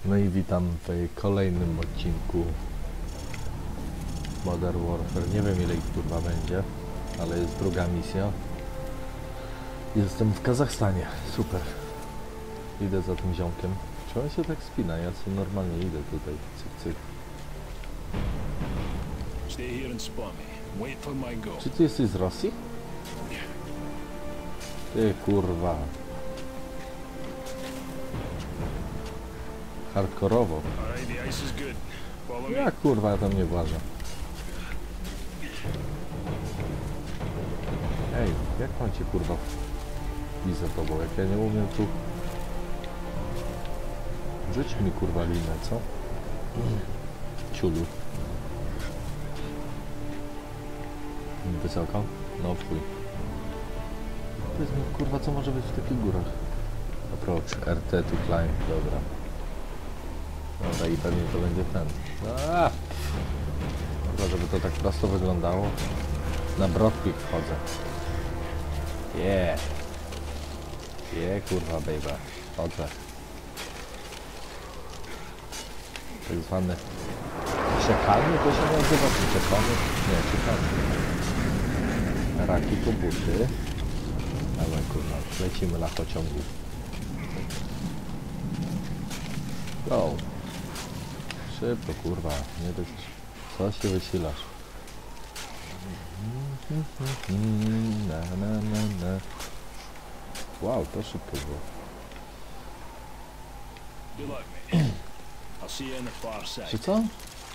No i witam w kolejnym odcinku Modern Warfare. Nie wiem ile ich kurwa będzie, ale jest druga misja. Jestem w Kazachstanie. Super. Idę za tym ziomkiem. Czy on się tak spina? Ja sobie normalnie idę tutaj. Cyk, cyk. Czy ty jesteś z Rosji? Ty kurwa. Hardkorowo. Ja kurwa, ja tam nie włażę. Ej, jak mam cię kurwa widzę tobą, jak ja nie umiem tu... Rzuć mi kurwa linę, co? Ciulu. Wysoko? No chuj. Powiedz mi kurwa, co może być w takich górach? Approach, RT to climb, dobra. Dobra i pewnie to będzie ten. Chyba żeby to tak prosto wyglądało. Na Broadpeak wchodzę. Kurwa baby. Chodzę. Tak zwany czekalny, to się nazywa czekalny? Nie, czekalny. Raki to buty. Ale kurwa, lecimy na pociągu. Go. Szybko kurwa, nie dość. Co się wysilasz? Wow, to szybko było. Czy co?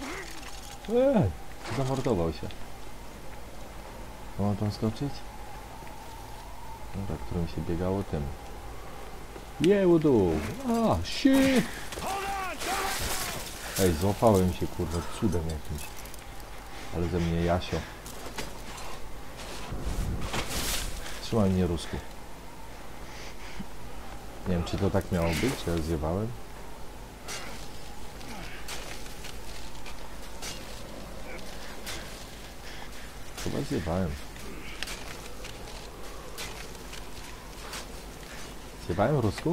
Zamordował się. Mam tam skoczyć? Dobra, którym się biegało tym. Jełdu! Shit! Ej, złapałem się kurwa cudem jakimś. Ale ze mnie Jasio. Trzymaj mnie Rusku. Nie wiem czy to tak miało być, czy ja zjewałem. Chyba zjewałem. Zjewałem Rusku?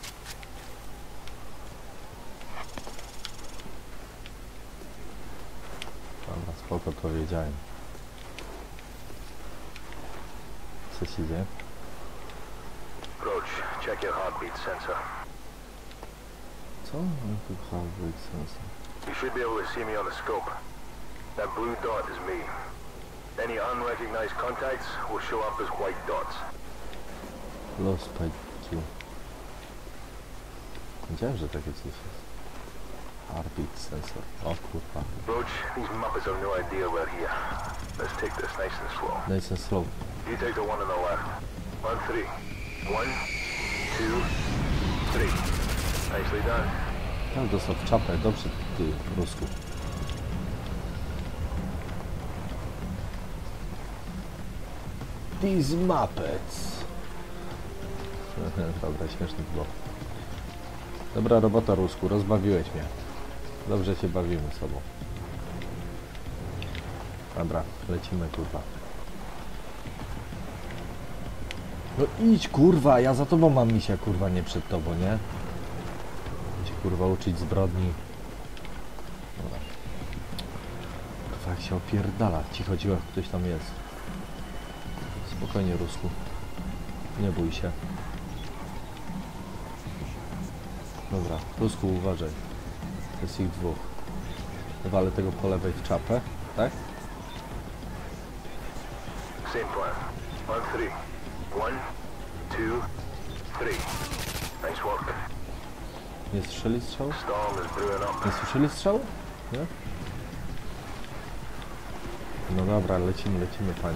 Dobra, spoko powiedziałem. Co się dzieje? Approach, check your heartbeat sensor. Co? Heartbeat sensor. You should be able to see me on the scope. That blue dot is me. Any unrecognized contacts will show up as white dots. Lost IQ. Wiedziałem, że takie coś jest. Heartbeat sensor. O kurwa. Roach, these Muppets have no idea we're here. Let's take this nice and slow. Nice and slow. You take the one on the left. On three. 1, 2, 3. Nicely done. Tam dostał w czapę. Dobrze, ty Rusku. These Muppets. Dobra, śmieszne było. Dobra robota Rusku, rozbawiłeś mnie. Dobrze się bawimy sobą. Dobra, lecimy kurwa. No idź kurwa, ja za tobą mam misia kurwa, nie przed tobą, nie? Cię kurwa uczyć zbrodni. Dobra. Kurwa jak się opierdala, cicho, cicho, ktoś tam jest. Spokojnie Rusku. Nie bój się. Dobra, Rusku uważaj. To jest ich dwóch. Walę tego po lewej w czapę, tak? Same plan. On three. 1, 2, 3. Nice work. Nie strzeli strzału? Storm is brewing up. Nie słyszeli strzału? Nie? No dobra, lecimy, panie.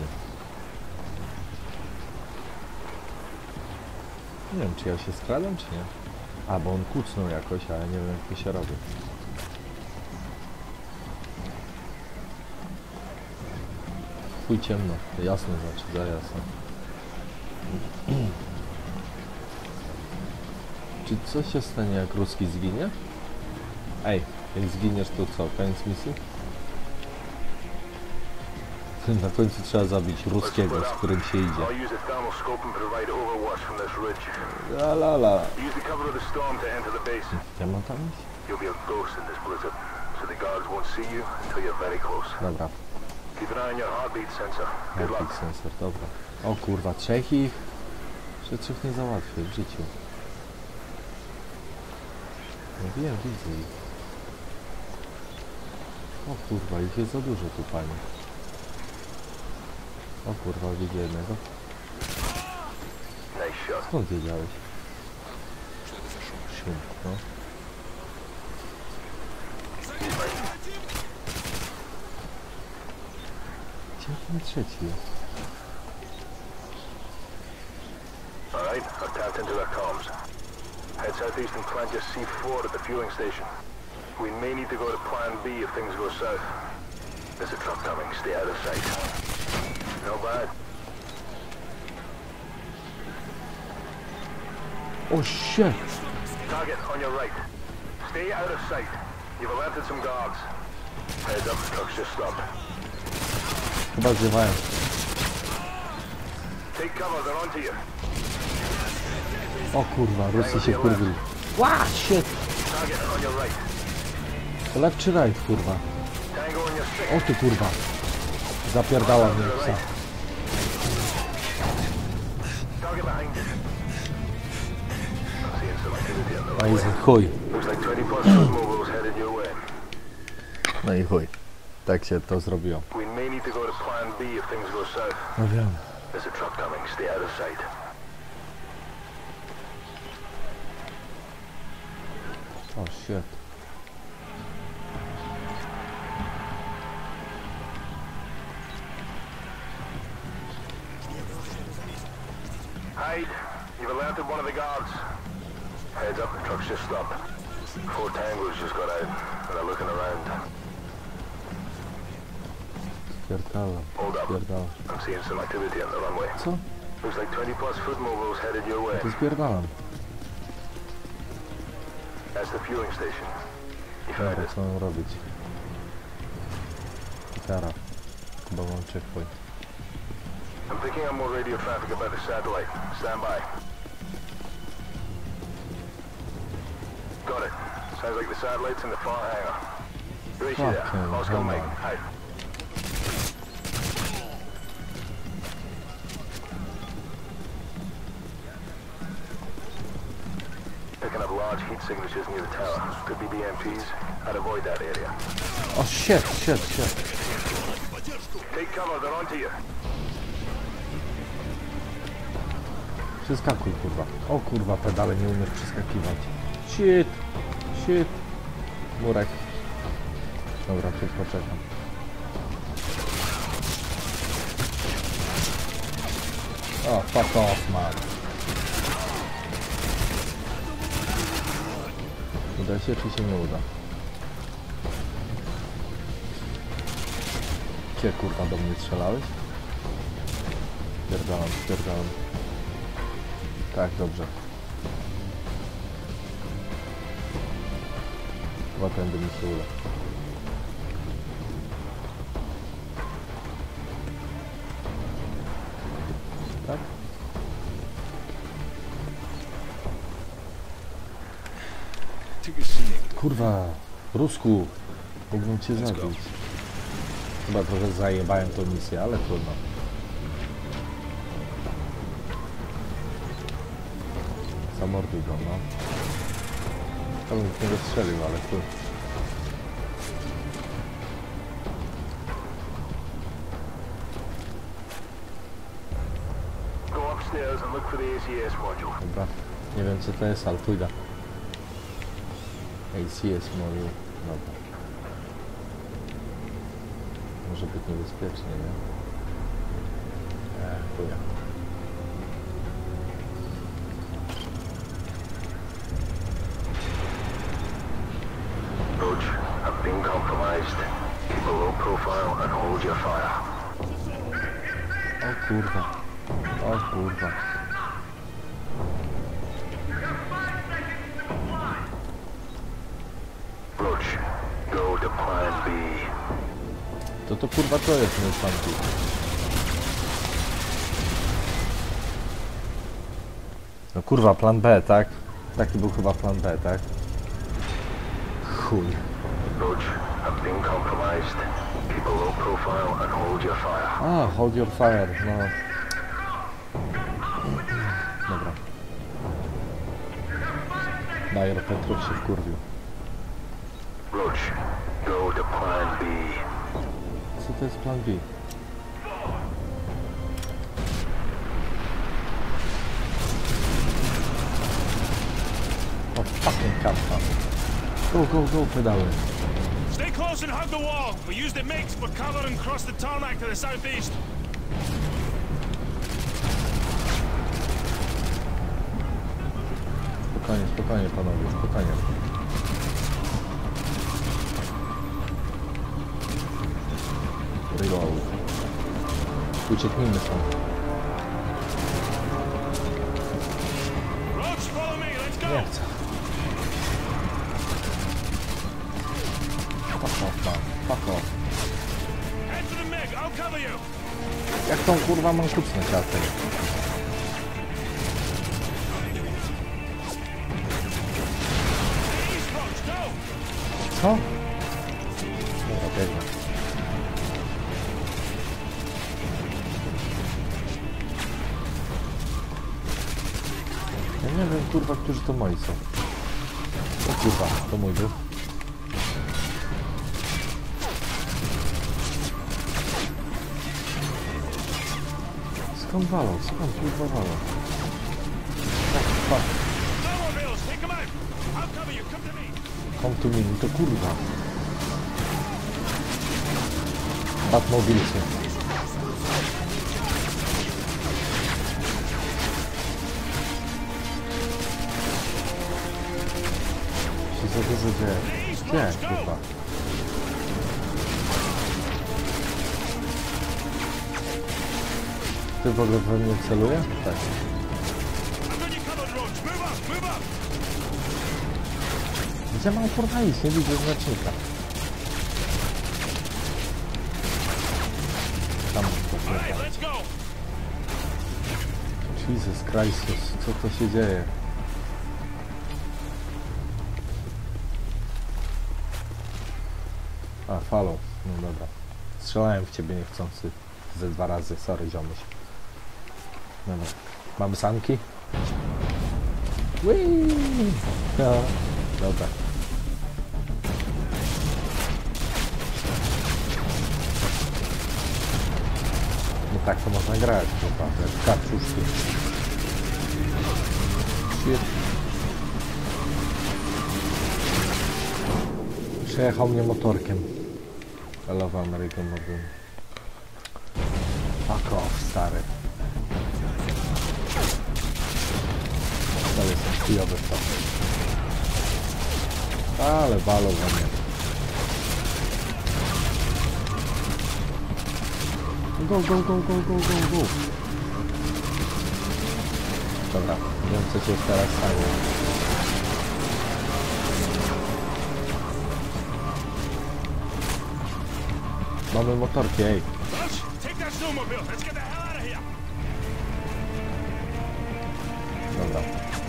Nie wiem, czy ja się skradam, czy nie? A, bo on kucnął jakoś, ale nie wiem, jak to się robi. Chuj ciemno, jasno znaczy, za jasno. Czy coś się stanie, jak Ruski zginie? Ej, jak zginiesz, to co, koniec misji? Na końcu trzeba zabić Ruskiego, z którym się idzie. La la la. Ja mam tam iść? You'll be a ghost in this blizzard, so the guards won't see you until you're very close. Dobra. Keep an eye on your heartbeat sensor. Good luck. Heartbeat sensor, dobra. O kurwa, trzech ich? Że trzech nie załatwię w życiu. Nie wiem, widzę ich. O kurwa, ich jest za dużo tu, panie. O kurwa, widzę jednego. Nice shot. Skąd wiedziałeś? Sium, no. Gdzie ten trzeci jest? Alright, I've tapped into their comms. Head southeast and plant your C4 at the fueling station. We may need to go to Plan B if things go south. There's a truck coming. Stay out of sight. No bad. O shit! Target on your right. Stay out of sight. You've alerted some guards. Heads up, truck's just stopped. Chyba zrywają. Take cover, they're onto you. O kurwa, Rusy się kurwili. Ła, shit! Target on your right. Left czy right, kurwa? Tango on your six. O ty kurwa. Zapierdała mnie psa. Target behind you. I'm seeing some activity on the No i runway. chuj. Looks like 20 plus foot mobiles headed your way. No i chuj. Tak się to zrobiło. We may need to go to Plan B if things go south. No wiem. There's a truck coming. Stay out of sight. O shit. Hyde, you've alerted one of the guards. Heads up, the truck's just stopped. 4 Tangos just got out, and they're looking around. Spierdalam. Hold up. Spierdalam. I'm seeing some activity on the runway. Co? Looks like 20 plus foot mobiles headed your way. To spierdalam. That's the fueling station. You found Dobra, it. co mam robić? Gitara. Chyba mam checkpoint. I'm picking up more radio traffic about the satellite. Stand by. Got it. Sounds like the satellite's in the far hangar. Race you there. Fucking Oscar hell, Mike. man. Hyde. Picking up large heat signatures near the tower. Could be BMPs. I'd avoid that area. O shit, shit, shit. Take cover, they're onto you. Przeskakuj kurwa. O kurwa, pedale nie umiesz przeskakiwać. Shit. Shit. Murek. Dobra, tu poczekam. O, fuck off, man. Uda się, czy się nie uda? Gdzie kurwa do mnie strzelałeś? Spierdalam, spierdalam. Tak, dobrze. Chyba tędy mi się uda. Tak? Kurwa, Rusku, mógłbym cię zabić. Chyba trochę zajebałem tą misję, ale trudno. Zamorduj go, no. To bym w niego strzelił, ale chuj. Go upstairs and look for the ACS module. Dobra, nie wiem co to jest, ale pójdę. ACS module, dobra. Może być niebezpiecznie, nie? Pójdę. Roach, I'm being compromised. Keep a low profile and hold your fire. O kurwa. O kurwa. Roach, go to Plan B. To kurwa to jest mój fanki. No kurwa, plan B, tak? Taki był chyba plan B, tak? chuj. Roach, I'm being compromised. Keep a low profile and hold your fire. A, hold your fire, no. Dobra. Major Petrów się wkurwił. Roach, go to plan B. Co to jest plan B? O, fucking kappa. Go, pedały. Stay close and hug the wall. We use the MiGs for cover and cross the tarmac to the southeast. Spokojnie panowie, spokojnie. Reload. Ucieknijmy stąd. Roach, follow me. Let's go. Nie chcę. Fuck off, man. Fuck off. Head for the MiG. I'll cover you. Jak tą kurwa mam kucnąć czasem? East, Roach, go. Co? Dobra, biegnę. Ja nie wiem kurwa, którzy to moi są. O kurwa, to mój był. Skąd walą? Skąd kurwa walą? Fuck. Snowmobiles, take them out. I'll cover you. Come to me. Come to me, to kurwa. Batmobilcy. Się za dużo dzieje. Gdzie, kurwa? Ty w ogóle we mnie celuje? Tak. I've got you covered, Roach. Move up, move up. Gdzie mam kurwa iść? Nie widzę znacznika. Tam to All right, let's go. Jesus Christus, co to się dzieje? A, falą. No dobra. Strzelałem w ciebie niechcący ze 2 razy. Sorry, ziomuś. Dobra. Mamy sanki? Whee! No. Dobra. No tak to można grać, naprawdę. Kaczuszki. Shit. Przejechał mnie motorkiem. I love American Modern. Fuck off, stary. To jest chujowy w to. Ale walą za mnie. Go. Dobra, wiem co się teraz stanie. Mamy motorki, ej. Roach, take that snowmobile. Let's get the hell out of here. Dobra.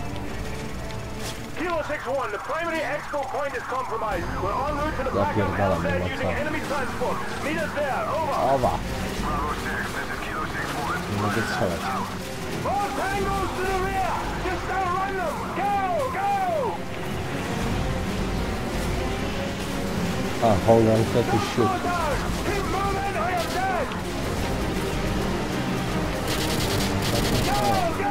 Kilo 6-1, the primary expo point is compromised. We're en route to the back of Zapierdalam, LZ nie ma using co. enemy transport. Meet us there, over. Owa! Bravo 6, this is Kilo 6-1. Nie mogę strzelać. All tangos to the rear! Just outrun them! Go! A, hold on, to shoot. Slow down! Keep moving or you're dead! Go!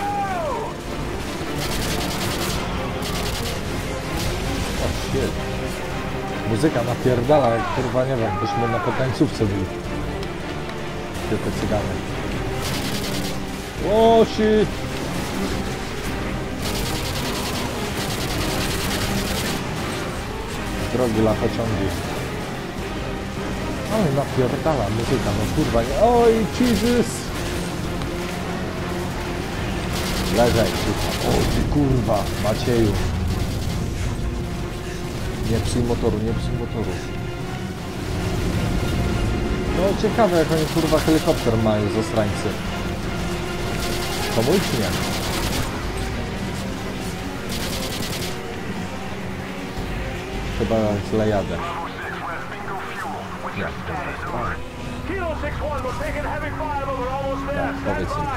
O, shit. Muzyka napierdala, jak kurwa, nie wiem, byśmy na potańcówce byli. Gdzie te cygany? O, shit! Drogi lachociągi. Ale napierdala muzyka, no kurwa, nie. Oj, Jesus! Leżaj, kurwa. O, ty kurwa, Macieju. Nie psuj motoru, nie psuj motoru. No ciekawe, jak oni kurwa helikopter mają z osrańcy. To mój czy nie? 10 chyba źle jadę. Nie, dobra. Kilo 6-1, we're taking heavy fire, but we're almost there. Tak, powiedz Stand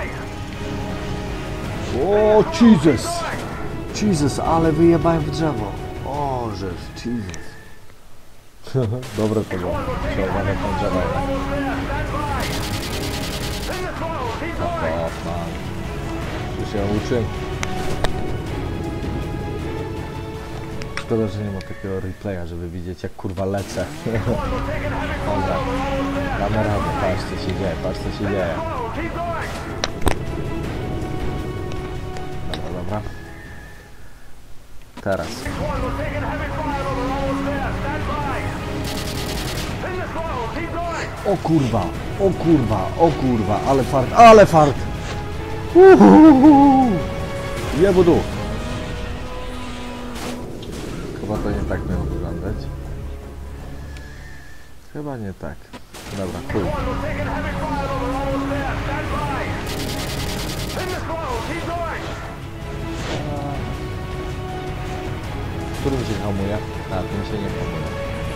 mi. by. O, Jesus! Jesus, ale wyjebałem w drzewo. O, żeż, Jesus. Dobre to było. Przełamane tą drzewo. Almost there. Stand by. Pin the throttle. Keep going. O, pan. Już się uczy. Szkoda, że nie ma takiego replaya, żeby widzieć jak kurwa lecę. Dobra. Damy radę. Patrz co się dzieje, patrz co się dzieje. Keep going. Dobra, dobra. Teraz. 6-1, we're taking heavy fire, but we're almost there. Stand by. Pin the throttle. Keep going. O kurwa, o kurwa, o kurwa, ale fart, ale fart! Uhuhuhu. Jebudu! Chyba to nie tak miało wyglądać. Chyba nie tak. Dobra, chuj. We're taking heavy fire, but we're almost there. Stand by. Pin the throttle. Keep going. Którym się hamuje? A, tym się nie hamuje.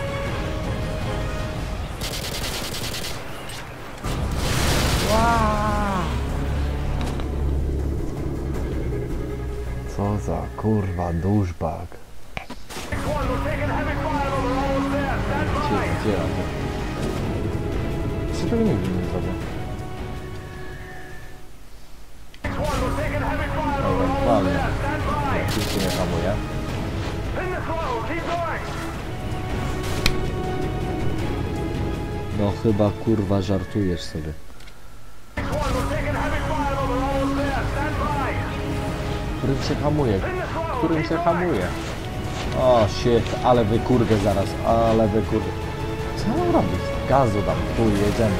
Co za kurwa douchebag. 6-1, we're taking heavy fire, but we're almost there. Stand by. Gdzie on? Czy tego nigdy nie zrobię? 6-1, we're taking heavy fire, but Dobra, we're almost dokładnie. there. Stand by. Tym się nie hamuje. Pin the throttle. Keep going. No chyba kurwa żartujesz sobie. 6-1, we're taking heavy fire, but we're almost there. Stand by. Którym się hamuje? Pin the throttle. Którym Keep się going. hamuje? O shit, ale wykurwę zaraz, ale wykurwę. Co mam robić? Gazu dam, chuj, jedziemy.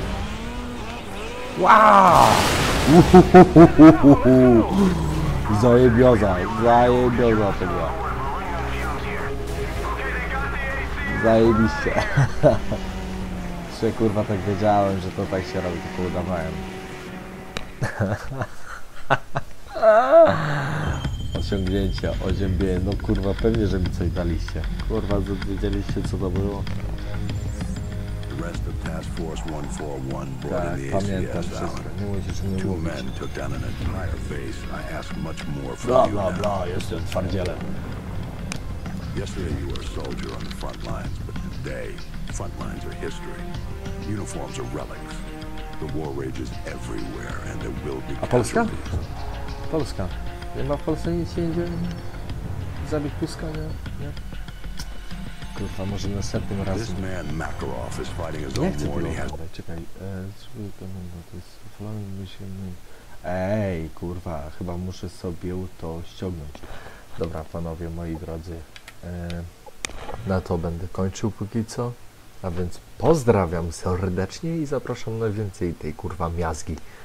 Wow! Zajebioza, zajebioza to była. Zajebiście. Jeszcze kurwa tak wiedziałem, że to tak się robi, tylko udawałem. Osiągnięcia, oziębienie, no kurwa pewnie, że mi coś daliście. Kurwa, wiedzieliście co to było? The rest of Task Force 141 brought Tak, in the pamiętam ACS, wszystko, Alan. nie musisz mnie Two mówić. men took down an entire base. I ask much more from Bla you bla now. bla, jestem twardzielem. Yesterday you were a soldier on the front lines, but today, front lines are history. Uniforms are relics. The war rages everywhere, and there will be A Polska? casualties. Polska. Nie ma w Polsce nic się nie dzieje? Zabieg Tuska, nie? Kurwa, może następnym This razem. man Makarov is fighting his Nie own chcę war, tego and he has oglądać, czekaj. To jest following mission. Ej, kurwa, chyba muszę sobie to ściągnąć. Dobra, panowie, moi drodzy. Na to będę kończył póki co. A więc pozdrawiam serdecznie i zapraszam na więcej tej kurwa miazgi.